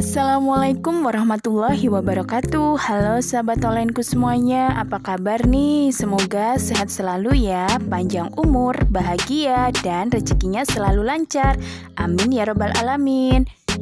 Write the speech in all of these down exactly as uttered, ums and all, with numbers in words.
Assalamualaikum warahmatullahi wabarakatuh. Halo sahabat onlineku semuanya, apa kabar nih? Semoga sehat selalu ya, panjang umur, bahagia, dan rezekinya selalu lancar. Amin ya robbal alamin.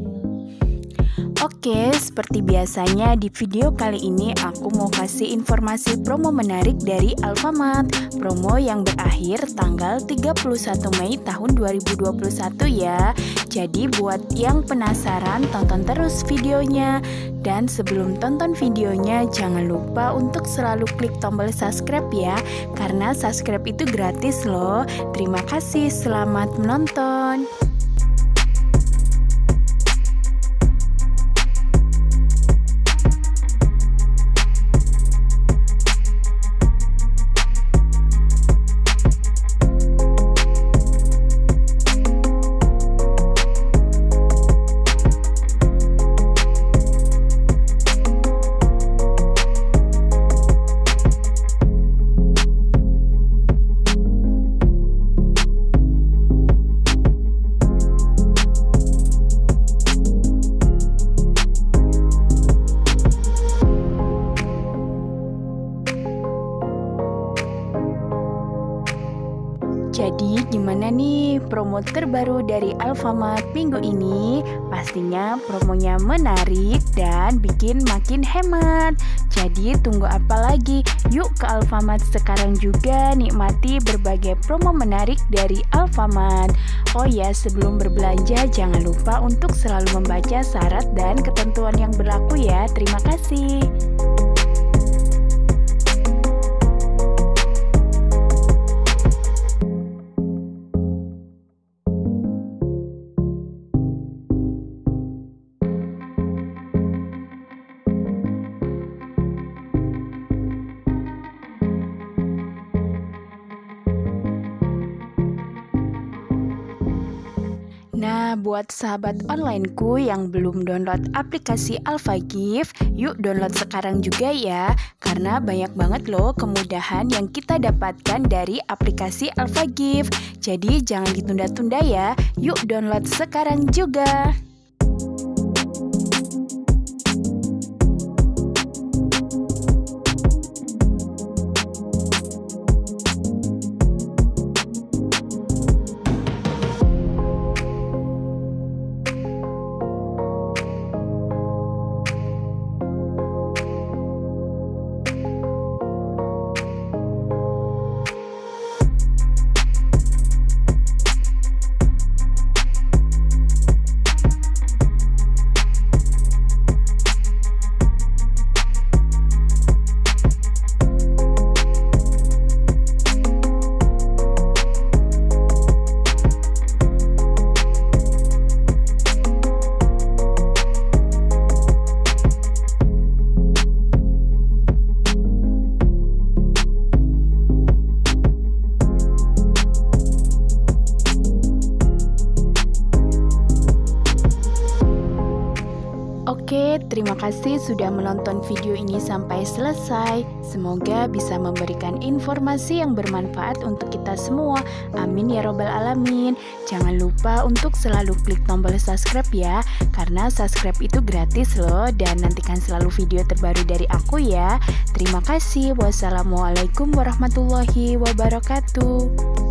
Oke, seperti biasanya di video kali ini aku mau kasih informasi promo menarik dari Alfamart. Promo yang berakhir tanggal tiga puluh satu Mei tahun dua ribu dua puluh satu ya. Jadi buat yang penasaran, tonton terus videonya. Dan sebelum tonton videonya, jangan lupa untuk selalu klik tombol subscribe ya, karena subscribe itu gratis loh. Terima kasih, selamat menonton. Jadi gimana nih promo terbaru dari Alfamart minggu ini? Pastinya promonya menarik dan bikin makin hemat. Jadi tunggu apa lagi? Yuk ke Alfamart sekarang juga, nikmati berbagai promo menarik dari Alfamart. Oh ya, sebelum berbelanja jangan lupa untuk selalu membaca syarat dan ketentuan yang berlaku ya. Terima kasih. Nah, buat sahabat onlineku yang belum download aplikasi AlfaGift, yuk download sekarang juga ya, karena banyak banget loh kemudahan yang kita dapatkan dari aplikasi AlfaGift. Jadi jangan ditunda-tunda ya, yuk download sekarang juga. Oke, terima kasih sudah menonton video ini sampai selesai. Semoga bisa memberikan informasi yang bermanfaat untuk kita semua. Amin ya robbal alamin. Jangan lupa untuk selalu klik tombol subscribe ya, karena subscribe itu gratis loh. Dan nantikan selalu video terbaru dari aku ya. Terima kasih. Wassalamualaikum warahmatullahi wabarakatuh.